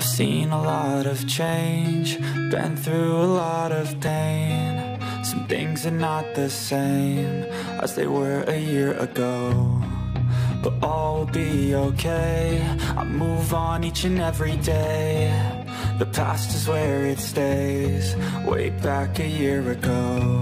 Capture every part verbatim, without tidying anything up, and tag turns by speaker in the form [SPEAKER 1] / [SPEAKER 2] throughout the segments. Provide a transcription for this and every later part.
[SPEAKER 1] seen a lot of change, been through a lot of pain. Some things are not the same as they were a year ago, but all will be okay. I move on each and every day. The past is where it stays, way back a year ago.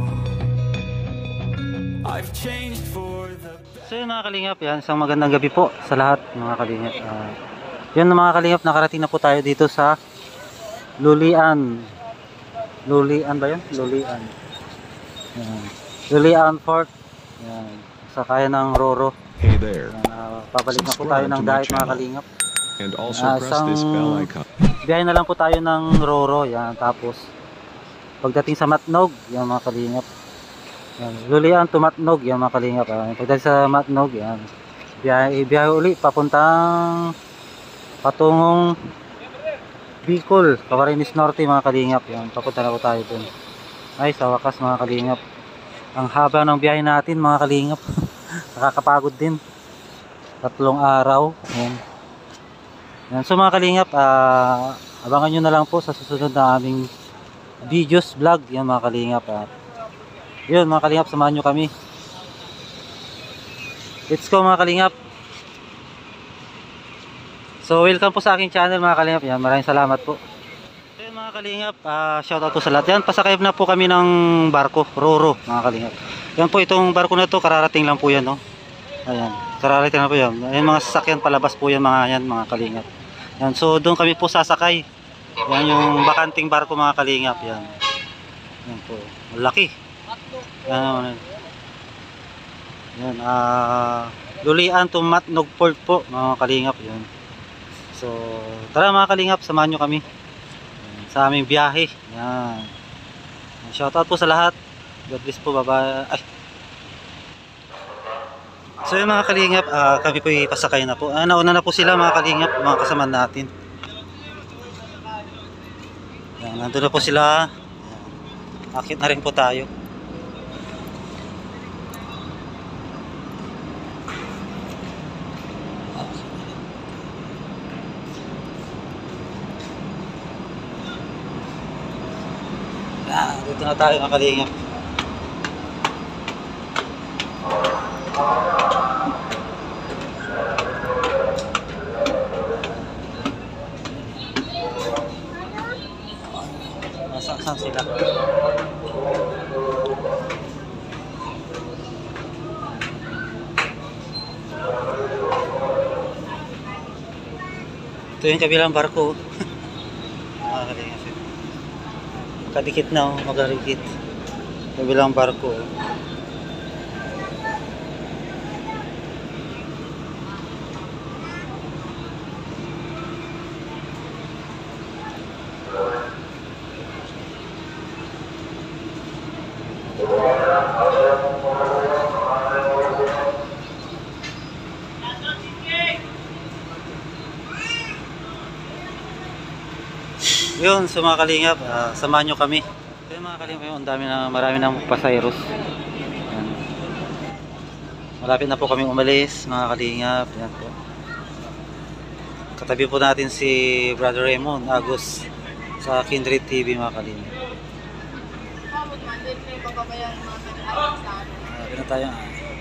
[SPEAKER 1] I've changed for the...
[SPEAKER 2] So yun mga kalingap, yan, isang magandang gabi po sa lahat mga kalingap. uh, Yun mga kalingap, nakarating na po tayo dito sa Lulian. Lulian ba yun? Lulian. Yan. Lulian Fort. Yan. Sa kaya ng Roro.
[SPEAKER 3] Hey there.
[SPEAKER 2] Yan, uh, pabalik na po tayo ng diet mga kalingap.
[SPEAKER 3] And also
[SPEAKER 2] uh,
[SPEAKER 3] press this bell icon.
[SPEAKER 2] Biyahe na lang po tayo ng Roro. Yan. Tapos pagdating sa Matnog, yan mga kalingap. Yan. Lulian to Matnog, yan mga kalingap. Uh, pagdating sa Matnog, yan. Biyahe, biyahe uli papuntang patungong Bicol, Camarines Norte mga kalingap. Yan, papunta na po tayo dun. Ay, sa wakas mga kalingap, ang haba ng biyahe natin mga kalingap. Nakakapagod din, tatlong araw. Yan. Yan. So mga kalingap, uh, abangan nyo na lang po sa susunod na aming videos, vlog. Yan mga kalingap. At yun mga kalingap, samahan nyo kami. Let's go mga kalingap. So welcome po sa aking channel mga kalingap. Yan, maraming salamat po. So yun mga kalingap, uh, shoutout po sa lahat. Yan, pasakay na po kami ng barko, Roro mga kalingap. Yan po, itong barko na to, kararating lang po yan, no? Ayan, kararating lang po yan. Ayan, mga sasakyan palabas po yan mga, yan, mga kalingap. Yan, so doon kami po sasakay. Yan yung bakanting barko mga kalingap. Yan, yan po, laki. Yan, yan, ah, uh, Lulian to Matnog Port po mga kalingap. Yan. So, tara mga kalingap, samahan nyo kami sa aming biyahe. Yan. Shoutout po sa lahat. God bless po, baba. Ay. So yung mga kalingap, uh, kami po ipasakay na po. Uh, nauna na po sila mga kalingap, mga kasama natin. Yan, nandun na po sila. Yan. Akit na rin po tayo. Ah, dito na tayo mga kalingap. Nasaan sila? Ito yung kabilang barko. Mga kalingap. Kadikit na, oh, magarikit. Kabilang barko. Yun, so mga kalingap, uh, samahan nyo kami. So mga kalingap, yun, ang dami na, marami ng pasayros. Yan. Malapit na po kami umalis mga kalingap. Yan po. Katabi po natin si Brother Raymond Agus sa Kindred T V mga kalingap. Malapit na tayo.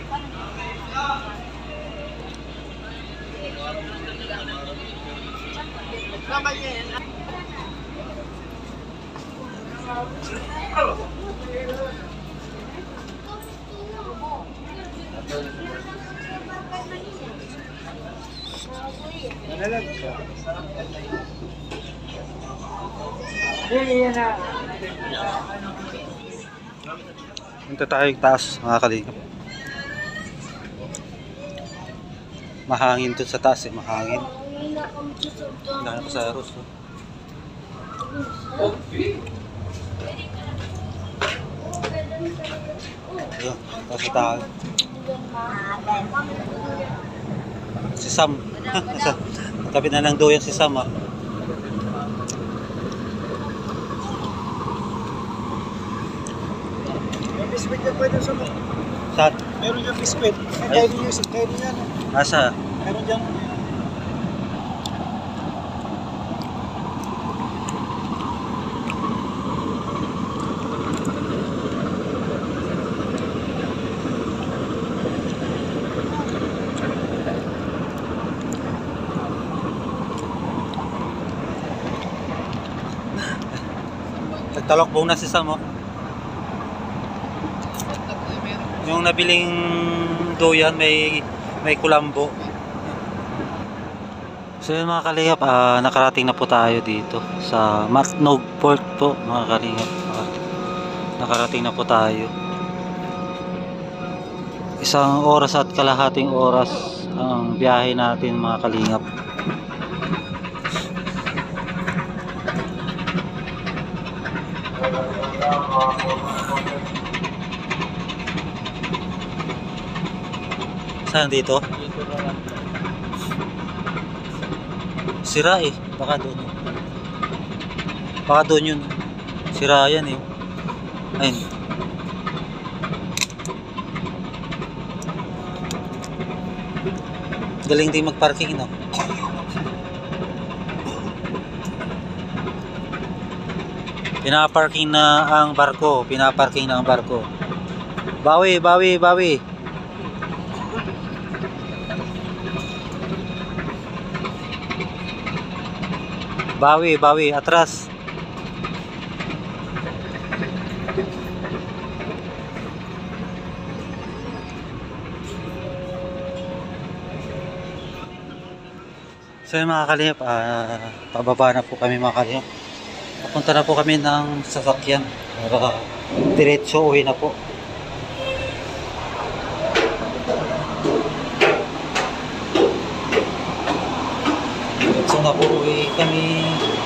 [SPEAKER 2] Punta tayo taas mga kalingap. Mahangin dun sa taas eh, mahangin. Dahil pa sa aros. Ayun, taas tayo. Si Sam. Tabi na lang doon si Sam ah.
[SPEAKER 4] Biscuit na pwede sa mo.
[SPEAKER 2] Saan?
[SPEAKER 4] Meron dyan biscuit. Kaya din yun. Kaya din yan.
[SPEAKER 2] Asa?
[SPEAKER 4] Meron dyan.
[SPEAKER 2] Nagtalokbong na si Sam, oh. Yung nabiling doyan may may kulambo. So yun mga kalingap, ah, nakarating na po tayo dito sa Matnog Port po mga kalingap. Nakarating na po tayo. Isang oras at kalahating oras ang biyahe natin mga kalingap. Saan dito? Sira eh, baka doon. Baka doon yun. Sira yan eh. Ayun. Galing din magparking, no? Pinaparking na ang barko, pinaparking na ang barko. Bawi, bawi, bawi. Bawi, bawi, atras. So yun mga kalingap, uh, pababa na po kami mga kalingap. Papunta na po kami ng sasakyan. Para diretso uwi na po. Diretso na po uwi kami.